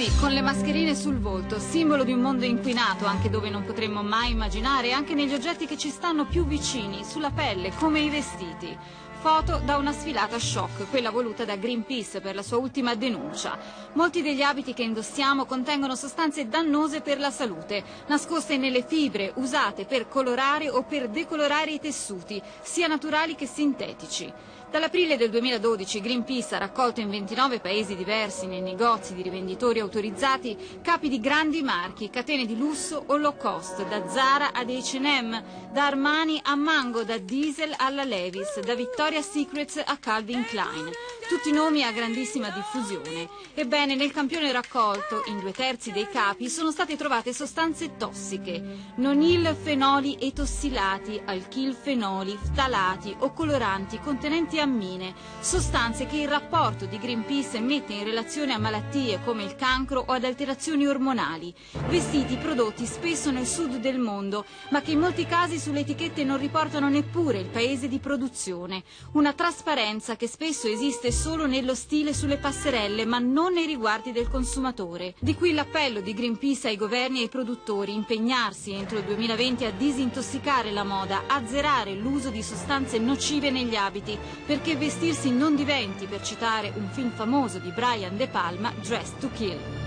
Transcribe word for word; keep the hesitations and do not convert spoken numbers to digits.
Sì, con le mascherine sul volto, simbolo di un mondo inquinato, anche dove non potremmo mai immaginare, anche negli oggetti che ci stanno più vicini, sulla pelle, come i vestiti. Foto da una sfilata shock, quella voluta da Greenpeace per la sua ultima denuncia. Molti degli abiti che indossiamo contengono sostanze dannose per la salute, nascoste nelle fibre usate per colorare o per decolorare i tessuti, sia naturali che sintetici. Dall'aprile del duemiladodici Greenpeace ha raccolto in ventinove paesi diversi, nei negozi di rivenditori autorizzati, capi di grandi marchi, catene di lusso o low cost, da Zara ad acca e emme, da Armani a Mango, da Diesel alla Levi's, da Victoria's Secret a Calvin Klein. Tutti nomi a grandissima diffusione. Ebbene, nel campione raccolto, in due terzi dei capi, sono state trovate sostanze tossiche, nonilfenoli etossilati, alchilfenoli, ftalati o coloranti contenenti ammine, sostanze che il rapporto di Greenpeace mette in relazione a malattie come il cancro o ad alterazioni ormonali. Vestiti prodotti spesso nel sud del mondo, ma che in molti casi sulle etichette non riportano neppure il paese di produzione. Una trasparenza che spesso esiste solo nello stile sulle passerelle, ma non nei riguardi del consumatore. Di qui l'appello di Greenpeace ai governi e ai produttori: impegnarsi entro il duemilaventi a disintossicare la moda, azzerare l'uso di sostanze nocive negli abiti, perché vestirsi non diventi, per citare un film famoso di Brian De Palma, Dressed to Kill.